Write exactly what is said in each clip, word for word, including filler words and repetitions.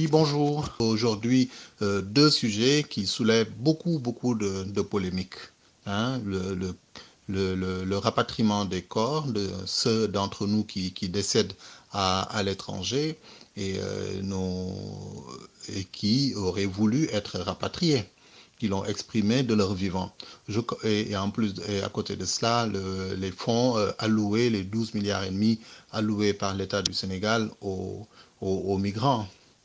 Oui, bonjour. Aujourd'hui, euh, deux sujets qui soulèvent beaucoup, beaucoup de, de polémiques. Hein, le, le, le, le- le rapatriement des corps de ceux d'entre nous qui, qui décèdent à, à l'étranger et, euh, nos- et qui auraient voulu être rapatriés, qui l'ont exprimé de leur vivant. Je- et, et en plus, et à côté de cela, le- les fonds euh, alloués, les douze milliards et demi alloués par l'État du Sénégal aux, aux aux migrants.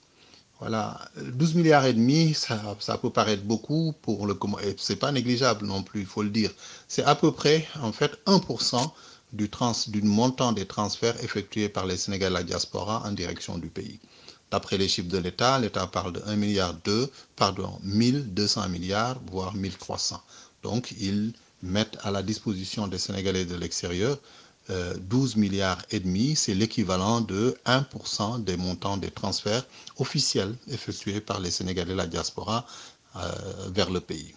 Voilà, douze milliards et demi, ça, ça peut paraître beaucoup pour le comment, et c'est pas négligeable non plus, il faut le dire. C'est à peu près, en fait, un pour cent du, trans, du montant des transferts effectués par les Sénégalais à la diaspora en direction du pays. D'après les chiffres de l'État, l'État parle de un virgule deux milliard, pardon, mille deux cents milliards, voire mille trois cents. Donc, ils mettent à la disposition des Sénégalais de l'extérieur euh, douze milliards et demi, c'est l'équivalent de un pour cent des montants des transferts officiels effectués par les Sénégalais de la diaspora euh, vers le pays.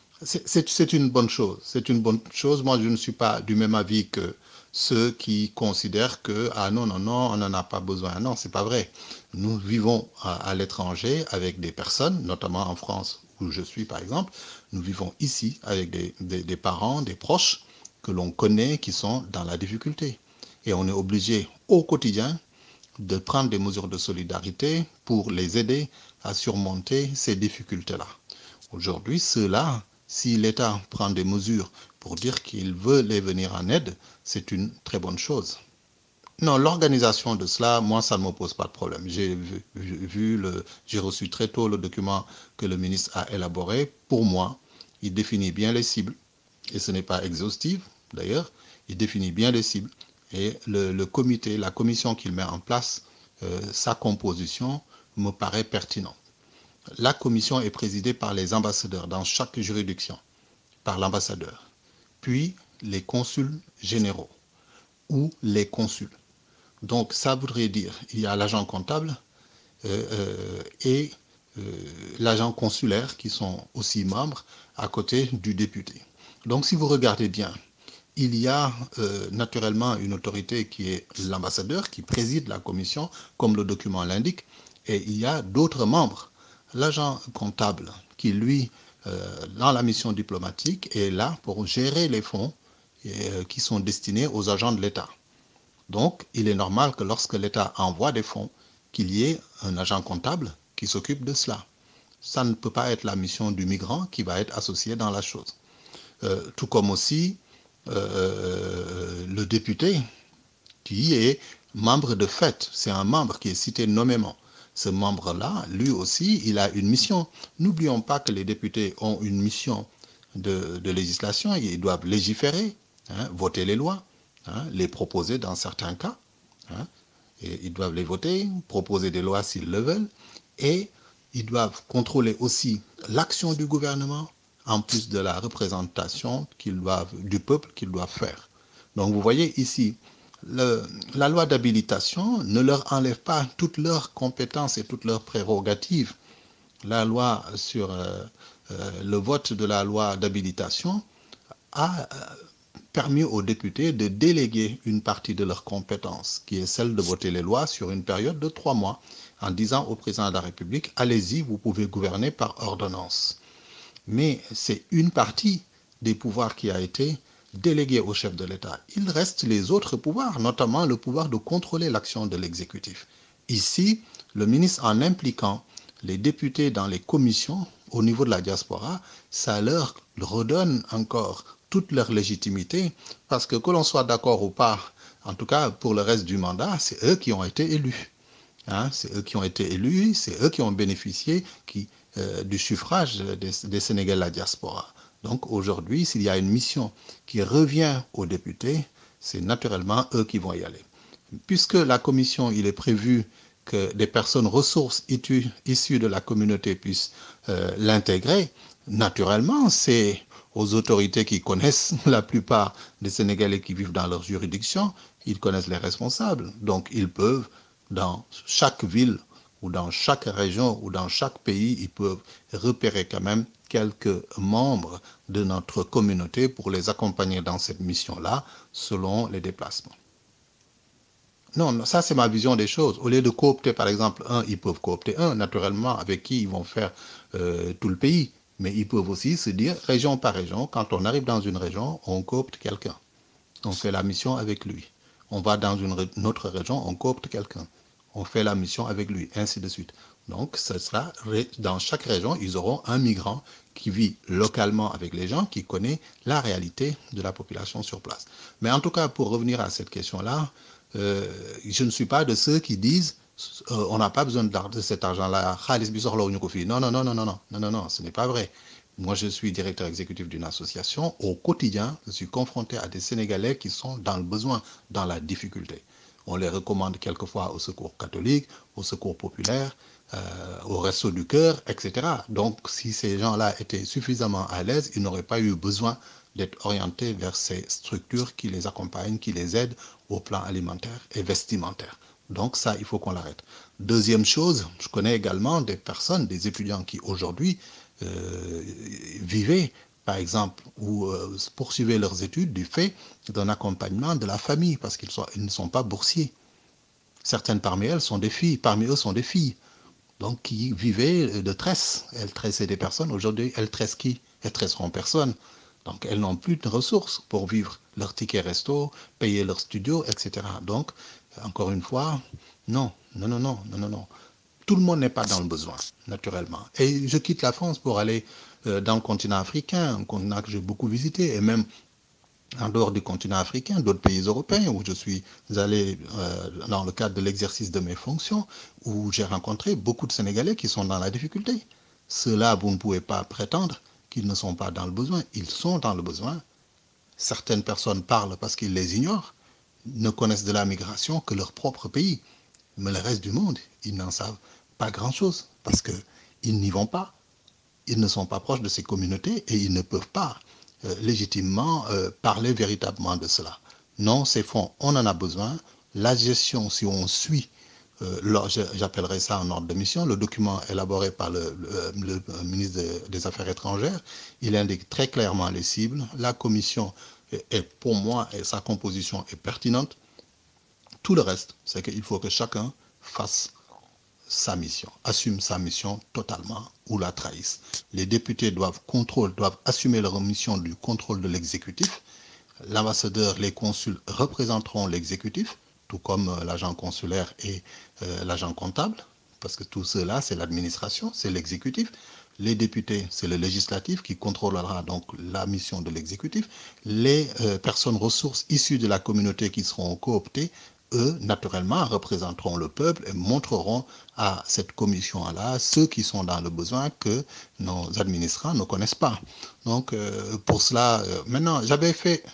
C'est une bonne chose. C'est une bonne chose. Moi, je ne suis pas du même avis que ceux qui considèrent que ah non non non, on n'en a pas besoin. Non, c'est pas vrai. Nous vivons à, à l'étranger avec des personnes, notamment en France où je suis par exemple. Nous vivons ici avec des, des, des parents, des proches que l'on connaît qui sont dans la difficulté. Et on est obligé au quotidien de prendre des mesures de solidarité pour les aider à surmonter ces difficultés-là. Aujourd'hui, ceux-là, si l'État prend des mesures pour dire qu'il veut les venir en aide, c'est une très bonne chose. Non, l'organisation de cela, moi, ça ne me pose pas de problème. J'ai vu, vu le, j'ai reçu très tôt le document que le ministre a élaboré. Pour moi, il définit bien les cibles, et ce n'est pas exhaustif d'ailleurs. Il définit bien les cibles et le, le comité, la commission qu'il met en place, euh, sa composition me paraît pertinente. La commission est présidée par les ambassadeurs dans chaque juridiction, par l'ambassadeur, puis les consuls généraux ou les consuls. Donc ça voudrait dire il y a l'agent comptable euh, euh, et euh, l'agent consulaire qui sont aussi membres à côté du député. Donc si vous regardez bien, il y a euh, naturellement une autorité qui est l'ambassadeur qui préside la commission, comme le document l'indique, et il y a d'autres membres. L'agent comptable qui, lui, euh, dans la mission diplomatique, est là pour gérer les fonds euh, qui sont destinés aux agents de l'État. Donc, il est normal que lorsque l'État envoie des fonds, qu'il y ait un agent comptable qui s'occupe de cela. Ça ne peut pas être la mission du migrant qui va être associée dans la chose. Euh, tout comme aussi euh, le député qui est membre de fait, c'est un membre qui est cité nommément. Ce membre-là, lui aussi, il a une mission. N'oublions pas que les députés ont une mission de, de législation, ils doivent légiférer, hein, voter les lois, hein, les proposer dans certains cas, hein, et ils doivent les voter, proposer des lois s'ils le veulent, et ils doivent contrôler aussi l'action du gouvernement, en plus de la représentation qu'ils doivent, du peuple qu'ils doivent faire. Donc vous voyez ici, le, la loi d'habilitation ne leur enlève pas toutes leurs compétences et toutes leurs prérogatives. La loi sur euh, euh, le vote de la loi d'habilitation a euh, permis aux députés de déléguer une partie de leurs compétences, qui est celle de voter les lois sur une période de trois mois, en disant au président de la République, allez-y, vous pouvez gouverner par ordonnance. Mais c'est une partie des pouvoirs qui a été déléguée au chef de l'État. Il reste les autres pouvoirs, notamment le pouvoir de contrôler l'action de l'exécutif. Ici, le ministre, en impliquant les députés dans les commissions au niveau de la diaspora, ça leur redonne encore toute leur légitimité, parce que que l'on soit d'accord ou pas, en tout cas pour le reste du mandat, c'est eux qui ont été élus. Hein, c'est eux qui ont été élus, c'est eux qui ont bénéficié qui, euh, du suffrage des, des Sénégalais de la diaspora. Donc aujourd'hui, s'il y a une mission qui revient aux députés, c'est naturellement eux qui vont y aller. Puisque la commission, il est prévu que des personnes ressources issues, issues de la communauté puissent euh, l'intégrer, naturellement, c'est aux autorités qui connaissent la plupart des Sénégalais qui vivent dans leur juridiction, ils connaissent les responsables. Donc ils peuvent, dans chaque ville ou dans chaque région ou dans chaque pays, ils peuvent repérer quand même quelques membres de notre communauté pour les accompagner dans cette mission-là selon les déplacements. Non, non, ça c'est ma vision des choses. Au lieu de coopter par exemple un, ils peuvent coopter un, naturellement, avec qui ils vont faire euh, tout le pays. Mais ils peuvent aussi se dire, région par région, quand on arrive dans une région, on coopte quelqu'un. On fait la mission avec lui. On va dans une, une autre région, on coopte quelqu'un. On fait la mission avec lui, ainsi de suite. Donc, ce sera, dans chaque région, ils auront un migrant qui vit localement avec les gens, qui connaît la réalité de la population sur place. Mais en tout cas, pour revenir à cette question-là, euh, je ne suis pas de ceux qui disent euh, on n'a pas besoin de, de cet argent-là. Non, non, non, non, non, non, non, non, non, ce n'est pas vrai. Moi, je suis directeur exécutif d'une association. Au quotidien, je suis confronté à des Sénégalais qui sont dans le besoin, dans la difficulté. On les recommande quelquefois au secours catholique, au secours populaire, euh, au resto du cœur, et cetera. Donc, si ces gens-là étaient suffisamment à l'aise, ils n'auraient pas eu besoin d'être orientés vers ces structures qui les accompagnent, qui les aident au plan alimentaire et vestimentaire. Donc ça, il faut qu'on l'arrête. Deuxième chose, je connais également des personnes, des étudiants qui aujourd'hui euh, vivaient, par exemple, ou euh, poursuivaient leurs études du fait d'un accompagnement de la famille, parce qu'ils sont, ils ne sont pas boursiers. Certaines parmi elles sont des filles, parmi eux sont des filles, donc qui vivaient de tresse. Elles tressaient des personnes. Aujourd'hui, elles tressent qui? Elles tresseront personne. Donc, elles n'ont plus de ressources pour vivre leur ticket resto, payer leur studio, et cetera. Donc, encore une fois, non, non, non, non, non, non, non. Tout le monde n'est pas dans le besoin, naturellement. Et je quitte la France pour aller euh, dans le continent africain, un continent que j'ai beaucoup visité, et même en dehors du continent africain, d'autres pays européens où je suis allé euh, dans le cadre de l'exercice de mes fonctions, où j'ai rencontré beaucoup de Sénégalais qui sont dans la difficulté. Ceux-là, vous ne pouvez pas prétendre qu'ils ne sont pas dans le besoin. Ils sont dans le besoin. Certaines personnes parlent parce qu'ils les ignorent, ne connaissent de la migration que leur propre pays. Mais le reste du monde, ils n'en savent pas grand-chose parce qu'ils n'y vont pas. Ils ne sont pas proches de ces communautés et ils ne peuvent pas euh, légitimement euh, parler véritablement de cela. Non, ces fonds, on en a besoin. La gestion, si on suit, euh, j'appellerai ça en ordre de mission, le document élaboré par le, le, le ministre de, des Affaires étrangères, il indique très clairement les cibles. La commission est, est pour moi, et sa composition est pertinente. Tout le reste, c'est qu'il faut que chacun fasse sa mission, assume sa mission totalement ou la trahisse. Les députés doivent, contrôle, doivent assumer leur mission du contrôle de l'exécutif. L'ambassadeur, les consuls représenteront l'exécutif, tout comme euh, l'agent consulaire et euh, l'agent comptable, parce que tout cela, c'est l'administration, c'est l'exécutif. Les députés, c'est le législatif qui contrôlera donc la mission de l'exécutif. Les euh, personnes ressources issues de la communauté qui seront cooptées, eux, naturellement, représenteront le peuple et montreront à cette commission-là ceux qui sont dans le besoin que nos administrants ne connaissent pas. Donc, euh, pour cela, euh, maintenant, j'avais fait...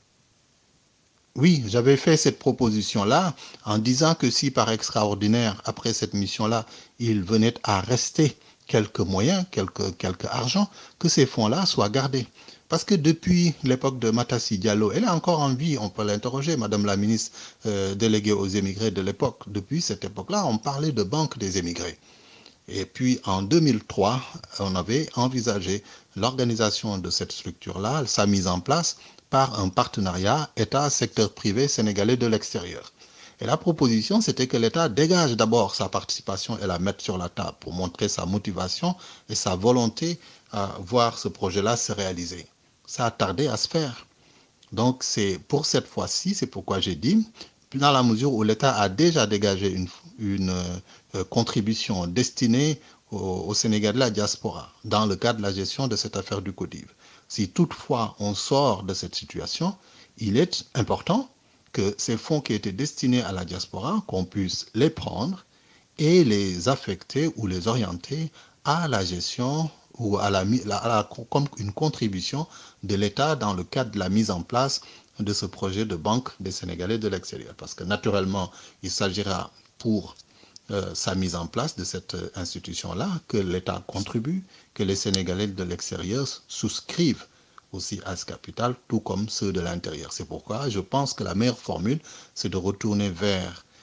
Oui, j'avais fait cette proposition-là en disant que si par extraordinaire, après cette mission-là, il venait à rester quelques moyens, quelques, quelques argent, que ces fonds-là soient gardés. Parce que depuis l'époque de Matassi Diallo, elle est encore en vie, on peut l'interroger, Madame la ministre euh, déléguée aux émigrés de l'époque. Depuis cette époque-là, on parlait de banque des émigrés. Et puis en deux mille trois, on avait envisagé l'organisation de cette structure-là, sa mise en place par un partenariat État-secteur privé sénégalais de l'extérieur. Et la proposition, c'était que l'État dégage d'abord sa participation et la mette sur la table pour montrer sa motivation et sa volonté à voir ce projet-là se réaliser. Ça a tardé à se faire. Donc c'est pour cette fois-ci, c'est pourquoi j'ai dit, dans la mesure où l'État a déjà dégagé une, une euh, contribution destinée au, au Sénégal de la diaspora dans le cadre de la gestion de cette affaire du Codiv. Si toutefois on sort de cette situation, il est important que ces fonds qui étaient destinés à la diaspora, qu'on puisse les prendre et les affecter ou les orienter à la gestion ou à la, à la, comme une contribution de l'État dans le cadre de la mise en place de ce projet de banque des Sénégalais de l'extérieur. Parce que naturellement, il s'agira pour euh, sa mise en place de cette institution-là que l'État contribue, que les Sénégalais de l'extérieur souscrivent aussi à ce capital, tout comme ceux de l'intérieur. C'est pourquoi je pense que la meilleure formule, c'est de retourner vers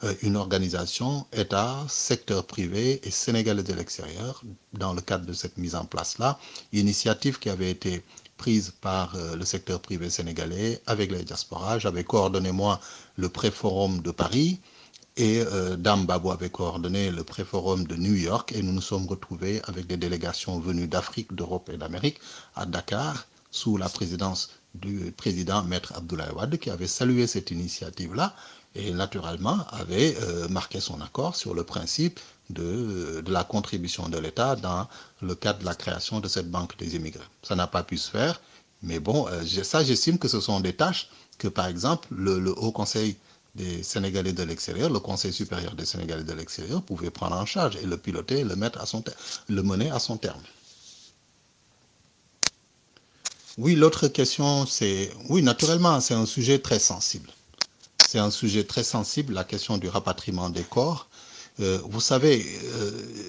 euh, une organisation, État, secteur privé et Sénégalais de l'extérieur, dans le cadre de cette mise en place-là, initiative qui avait été prise par euh, le secteur privé sénégalais avec les diasporas. J'avais coordonné, moi, le pré-forum de Paris, et euh, Dame Babo avait coordonné le pré-forum de New York, et nous nous sommes retrouvés avec des délégations venues d'Afrique, d'Europe et d'Amérique à Dakar, sous la présidence du président Maître Abdoulaye Wade, qui avait salué cette initiative-là et naturellement avait euh, marqué son accord sur le principe de, de la contribution de l'État dans le cadre de la création de cette banque des immigrés. Ça n'a pas pu se faire, mais bon, euh, ça j'estime que ce sont des tâches que par exemple le, le Haut Conseil des Sénégalais de l'extérieur, le Conseil supérieur des Sénégalais de l'extérieur pouvait prendre en charge et le piloter et le mettre à son le mener à son terme. Oui, l'autre question, c'est... Oui, naturellement, c'est un sujet très sensible. C'est un sujet très sensible, la question du rapatriement des corps. Euh, vous savez, euh,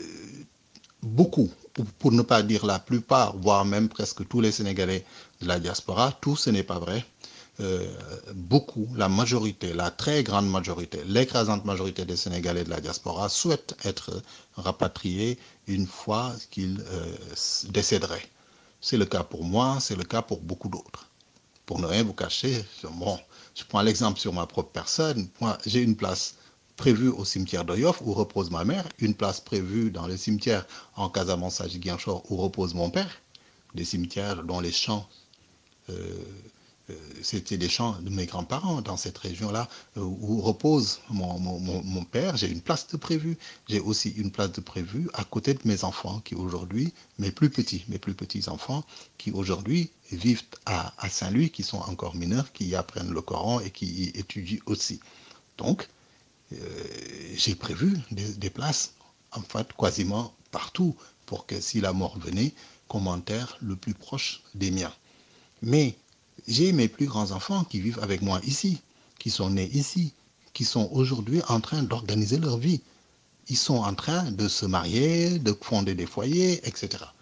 beaucoup, pour ne pas dire la plupart, voire même presque tous les Sénégalais de la diaspora, tout ce n'est pas vrai. Euh, beaucoup, la majorité, la très grande majorité, l'écrasante majorité des Sénégalais de la diaspora souhaitent être rapatriés une fois qu'ils euh, décéderaient. C'est le cas pour moi, c'est le cas pour beaucoup d'autres. Pour ne rien vous cacher, bon, je prends l'exemple sur ma propre personne. Moi, j'ai une place prévue au cimetière de Yoff où repose ma mère, une place prévue dans le cimetière en Casamance à Ziguinchor où repose mon père, des cimetières dont les champs, euh, euh, c'était des champs de mes grands-parents dans cette région-là euh, où repose mon, mon, mon, mon père. J'ai une place de prévue. J'ai aussi une place de prévue à côté de mes enfants qui aujourd'hui, mes plus petits, mes plus petits enfants, qui aujourd'hui vivent à, à Saint-Louis, qui sont encore mineurs, qui y apprennent le Coran et qui y étudient aussi. Donc, euh, j'ai prévu des, des places, en fait, quasiment partout, pour que si la mort venait, qu'on m'enterre le plus proche des miens. Mais j'ai mes plus grands enfants qui vivent avec moi ici, qui sont nés ici, qui sont aujourd'hui en train d'organiser leur vie. Ils sont en train de se marier, de fonder des foyers, et cetera.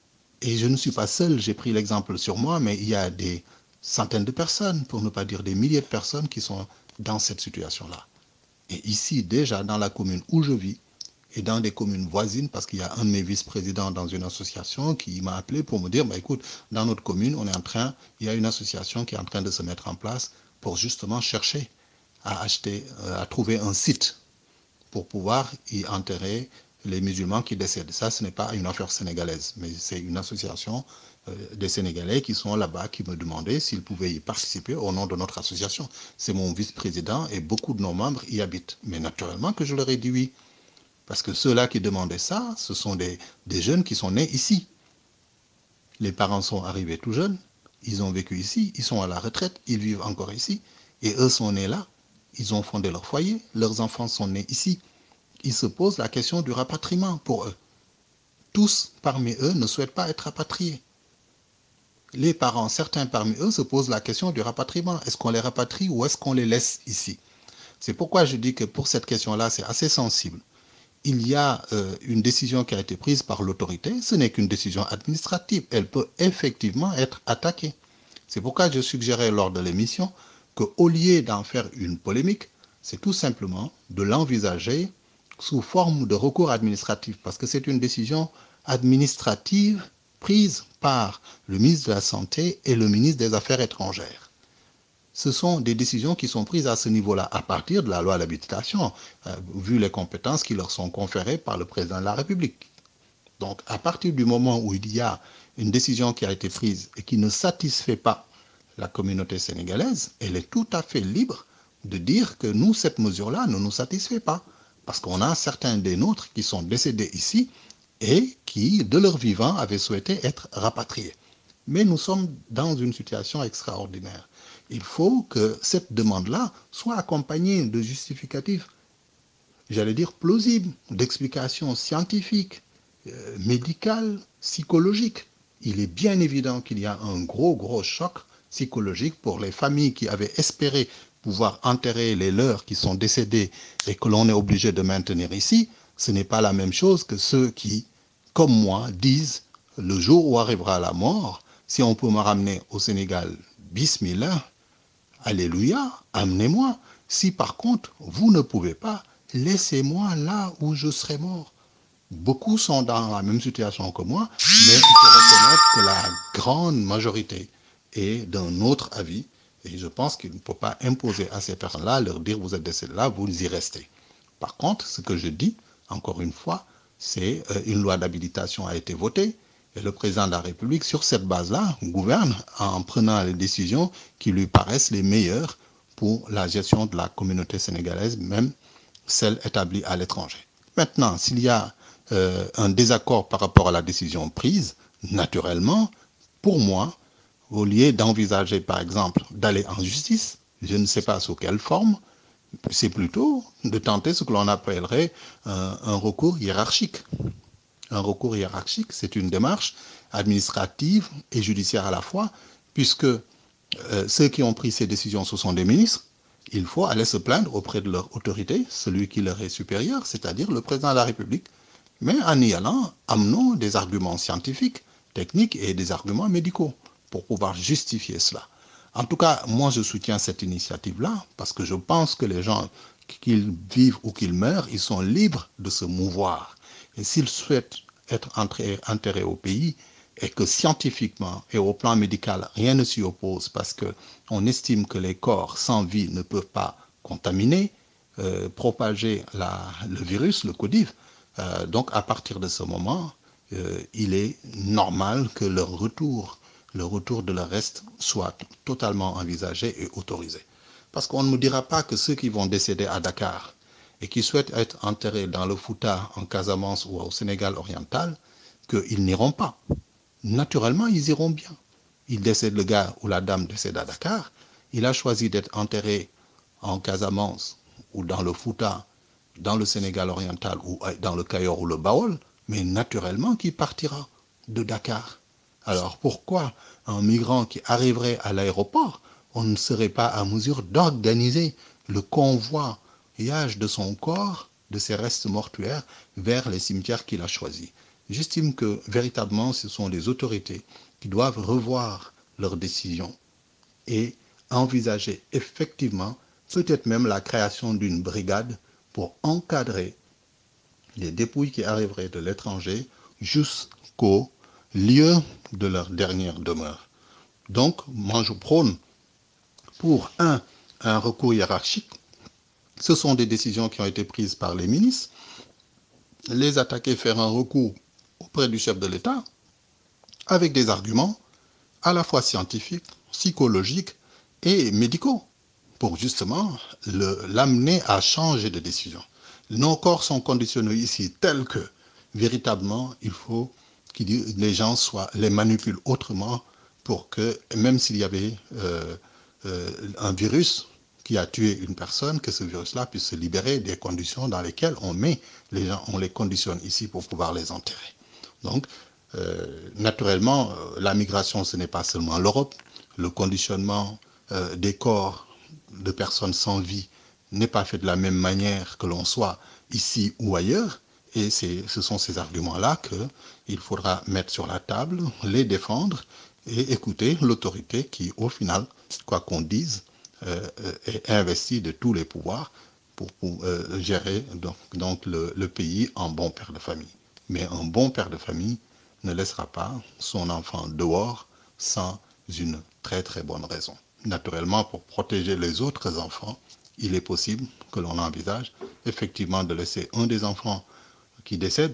Et je ne suis pas seul, j'ai pris l'exemple sur moi, mais il y a des centaines de personnes, pour ne pas dire des milliers de personnes qui sont dans cette situation-là. Et ici, déjà, dans la commune où je vis, et dans des communes voisines, parce qu'il y a un de mes vice-présidents dans une association qui m'a appelé pour me dire, bah, écoute, dans notre commune, on est en train, il y a une association qui est en train de se mettre en place pour justement chercher à acheter, à trouver un site pour pouvoir y enterrer les musulmans qui décèdent. Ça, ce n'est pas une affaire sénégalaise, mais c'est une association euh, des Sénégalais qui sont là-bas, qui me demandaient s'ils pouvaient y participer au nom de notre association. C'est mon vice-président et beaucoup de nos membres y habitent. Mais naturellement que je leur ai dit oui. Parce que ceux-là qui demandaient ça, ce sont des, des jeunes qui sont nés ici. Les parents sont arrivés tout jeunes, ils ont vécu ici, ils sont à la retraite, ils vivent encore ici, et eux sont nés là, ils ont fondé leur foyer, leurs enfants sont nés ici. Ils se posent la question du rapatriement pour eux. Tous parmi eux ne souhaitent pas être rapatriés. Les parents, certains parmi eux, se posent la question du rapatriement. Est-ce qu'on les rapatrie ou est-ce qu'on les laisse ici? C'est pourquoi je dis que pour cette question-là, c'est assez sensible. Il y a euh, une décision qui a été prise par l'autorité, ce n'est qu'une décision administrative, elle peut effectivement être attaquée. C'est pourquoi je suggérais lors de l'émission qu'au lieu d'en faire une polémique, c'est tout simplement de l'envisager sous forme de recours administratif, parce que c'est une décision administrative prise par le ministre de la Santé et le ministre des Affaires étrangères. Ce sont des décisions qui sont prises à ce niveau-là, à partir de la loi d'habilitation, euh, vu les compétences qui leur sont conférées par le président de la République. Donc, à partir du moment où il y a une décision qui a été prise et qui ne satisfait pas la communauté sénégalaise, elle est tout à fait libre de dire que nous, cette mesure-là ne nous satisfait pas. Parce qu'on a certains des nôtres qui sont décédés ici et qui, de leur vivant, avaient souhaité être rapatriés. Mais nous sommes dans une situation extraordinaire. Il faut que cette demande-là soit accompagnée de justificatifs, j'allais dire plausibles, d'explications scientifiques, euh, médicales, psychologiques. Il est bien évident qu'il y a un gros, gros choc psychologique pour les familles qui avaient espéré pouvoir enterrer les leurs qui sont décédés et que l'on est obligé de maintenir ici. Ce n'est pas la même chose que ceux qui, comme moi, disent le jour où arrivera la mort, si on peut me ramener au Sénégal, bismillah, alléluia, amenez-moi. Si par contre, vous ne pouvez pas, laissez-moi là où je serai mort. Beaucoup sont dans la même situation que moi, mais il faut reconnaître que la grande majorité est d'un autre avis. Et je pense qu'il ne faut pas imposer à ces personnes-là, leur dire vous êtes décédés là, vous y restez. Par contre, ce que je dis, encore une fois, c'est euh, une loi d'habilitation a été votée et le président de la République, sur cette base-là, gouverne en prenant les décisions qui lui paraissent les meilleures pour la gestion de la communauté sénégalaise, même celle établie à l'étranger. Maintenant, s'il y a euh, un désaccord par rapport à la décision prise, naturellement, pour moi, au lieu d'envisager, par exemple, d'aller en justice, je ne sais pas sous quelle forme, c'est plutôt de tenter ce que l'on appellerait un, un recours hiérarchique. Un recours hiérarchique, c'est une démarche administrative et judiciaire à la fois, puisque euh, ceux qui ont pris ces décisions, ce sont des ministres. Il faut aller se plaindre auprès de leur autorité, celui qui leur est supérieur, c'est-à-dire le président de la République. Mais en y allant, amenons des arguments scientifiques, techniques et des arguments médicaux pour pouvoir justifier cela. En tout cas, moi, je soutiens cette initiative-là parce que je pense que les gens, qu'ils vivent ou qu'ils meurent, ils sont libres de se mouvoir. Et s'ils souhaitent être enterrés au pays et que scientifiquement et au plan médical, rien ne s'y oppose parce qu'on estime que les corps sans vie ne peuvent pas contaminer, euh, propager la, le virus, le codiv, euh, donc à partir de ce moment, euh, il est normal que leur retour le retour de leur reste soit totalement envisagé et autorisé. Parce qu'on ne me dira pas que ceux qui vont décéder à Dakar et qui souhaitent être enterrés dans le Fouta, en Casamance ou au Sénégal oriental, qu'ils n'iront pas. Naturellement, ils iront bien. Il décède, le gars ou la dame décède à Dakar, il a choisi d'être enterré en Casamance ou dans le Fouta, dans le Sénégal oriental ou dans le Cayor ou le Baol, mais naturellement qu'il partira de Dakar. Alors pourquoi un migrant qui arriverait à l'aéroport, on ne serait pas à mesure d'organiser le convoyage de son corps, de ses restes mortuaires, vers les cimetières qu'il a choisis? J'estime que véritablement ce sont les autorités qui doivent revoir leurs décisions et envisager effectivement peut-être même la création d'une brigade pour encadrer les dépouilles qui arriveraient de l'étranger jusqu'au lieu de leur dernière demeure. Donc, moi je prône pour un, un recours hiérarchique. Ce sont des décisions qui ont été prises par les ministres. Les attaquer, faire un recours auprès du chef de l'État avec des arguments à la fois scientifiques, psychologiques et médicaux pour justement l'amener à changer de décision. Nos corps sont conditionnés ici tels que véritablement il faut que les gens soient, les manipulent autrement pour que, même s'il y avait euh, euh, un virus qui a tué une personne, que ce virus-là puisse se libérer des conditions dans lesquelles on met les gens, on les conditionne ici pour pouvoir les enterrer. Donc, euh, naturellement, euh, la migration, ce n'est pas seulement l'Europe. Le conditionnement euh, des corps de personnes sans vie n'est pas fait de la même manière que l'on soit ici ou ailleurs. Et ce sont ces arguments-là qu'il faudra mettre sur la table, les défendre et écouter l'autorité qui, au final, quoi qu'on dise, euh, est investie de tous les pouvoirs pour, pour euh, gérer donc, donc le, le pays en bon père de famille. Mais un bon père de famille ne laissera pas son enfant dehors sans une très très bonne raison. Naturellement, pour protéger les autres enfants, il est possible que l'on envisage effectivement de laisser un des enfants qui décède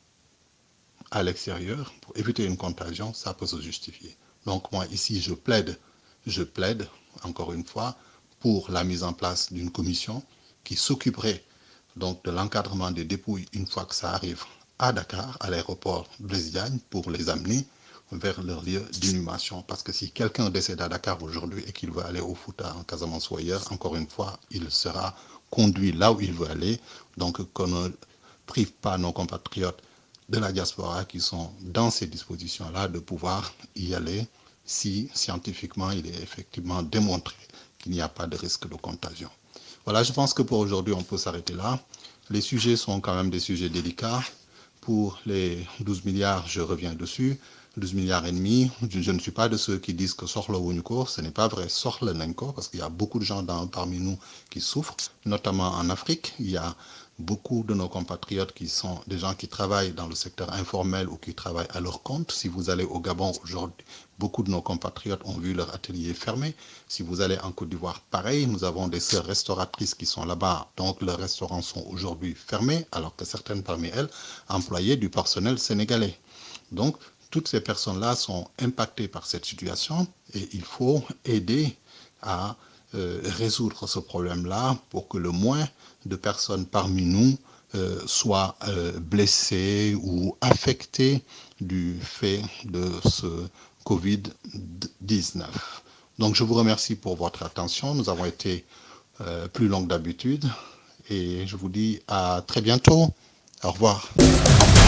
à l'extérieur pour éviter une contagion, ça peut se justifier. Donc moi ici je plaide, je plaide encore une fois pour la mise en place d'une commission qui s'occuperait donc de l'encadrement des dépouilles une fois que ça arrive à Dakar, à l'aéroport Blaise Diagne, pour les amener vers leur lieu d'inhumation. Parce que si quelqu'un décède à Dakar aujourd'hui et qu'il veut aller au Fouta, en Casamance ou ailleurs, encore une fois, il sera conduit là où il veut aller. Donc qu'on ne prive pas nos compatriotes de la diaspora qui sont dans ces dispositions-là de pouvoir y aller si scientifiquement il est effectivement démontré qu'il n'y a pas de risque de contagion. Voilà, je pense que pour aujourd'hui on peut s'arrêter là. Les sujets sont quand même des sujets délicats. pour les douze milliards, je reviens dessus. douze milliards et demi, je, je ne suis pas de ceux qui disent que soxla wuñu ko, ce n'est pas vrai, soxla nañ ko, parce qu'il y a beaucoup de gens dans, parmi nous qui souffrent, notamment en Afrique. Il y a beaucoup de nos compatriotes qui sont des gens qui travaillent dans le secteur informel ou qui travaillent à leur compte. Si vous allez au Gabon aujourd'hui, beaucoup de nos compatriotes ont vu leur atelier fermé. Si vous allez en Côte d'Ivoire, pareil, nous avons des sœurs restauratrices qui sont là-bas, donc leurs restaurants sont aujourd'hui fermés, alors que certaines parmi elles employaient du personnel sénégalais. Donc, toutes ces personnes-là sont impactées par cette situation et il faut aider à euh, résoudre ce problème-là pour que le moins de personnes parmi nous euh, soient euh, blessées ou affectées du fait de ce Covid dix-neuf. Donc je vous remercie pour votre attention. Nous avons été euh, plus longs que d'habitude et je vous dis à très bientôt. Au revoir.